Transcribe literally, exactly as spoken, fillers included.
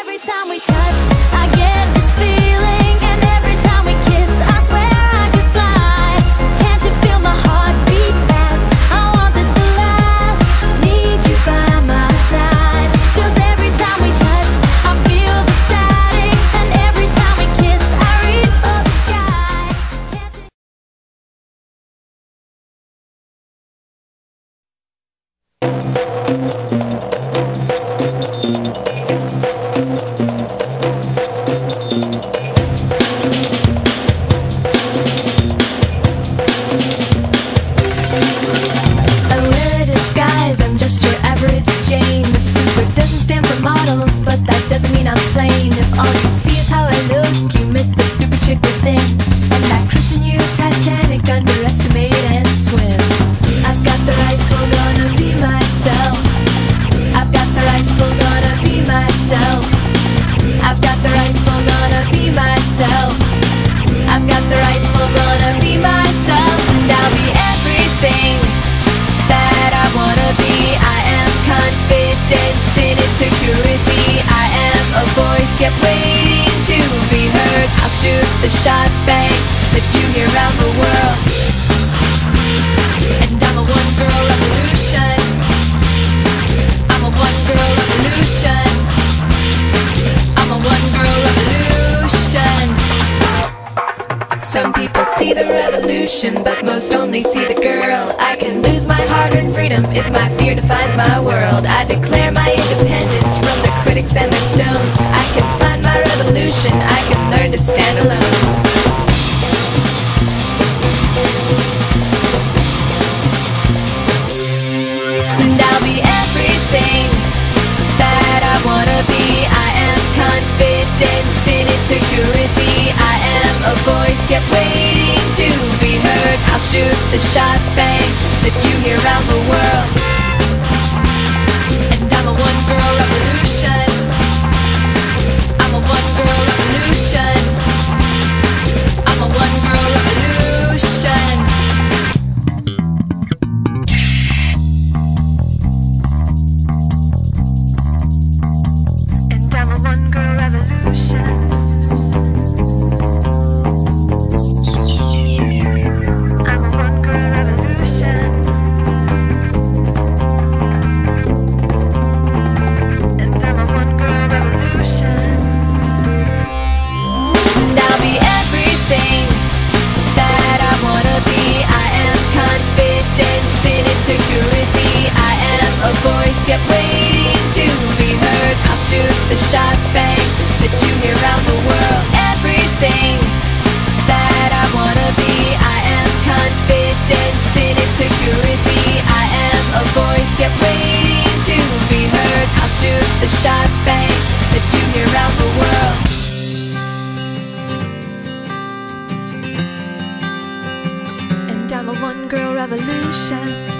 every time we touch, I get this feeling, and every time we kiss, I swear I could fly. Can't you feel my heart beat fast? I want this to last. Need you by my side. 'Cause every time we touch, I feel the static, and every time we kiss, I reach for the sky. Can't you yet waiting to be heard? I'll shoot the shot bang that you hear around the world. And I'm a one girl revolution. I'm a one girl revolution. I'm a one girl revolution. Some people see the revolution, but most only see the girl. I can lose my hard-earned freedom if my fear defines my world. I declare my independence from the critics and their stones. I can find my revolution, I can learn to stand alone. And I'll be everything that I wanna be. I am confidence in insecurity. I am a voice yet waiting to be heard. I'll shoot the shot bang that you hear around the world. And I'm a one girl revolution. I'm a one girl revolution. I'm a one girl revolution. And I'm a one girl revolution. I'm a one girl revolution. And I'm a one girl revolution. And I'll be everything that I wanna be. I am confidence in insecurity. I am a voice yet waiting to be heard. I'll shoot the shot bang that you hear around the world. Everything that I wanna be. I am confidence in insecurity. I am a voice yet waiting to be heard. I'll shoot the shot bang that you hear around the world. And I'm a one girl revolution.